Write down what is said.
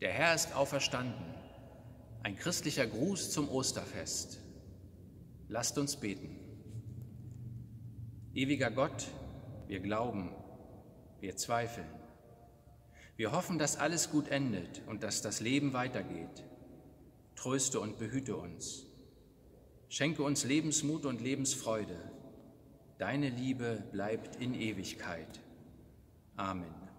Der Herr ist auferstanden. Ein christlicher Gruß zum Osterfest. Lasst uns beten. Ewiger Gott, wir glauben, wir zweifeln. Wir hoffen, dass alles gut endet und dass das Leben weitergeht. Tröste und behüte uns. Schenke uns Lebensmut und Lebensfreude. Deine Liebe bleibt in Ewigkeit. Amen.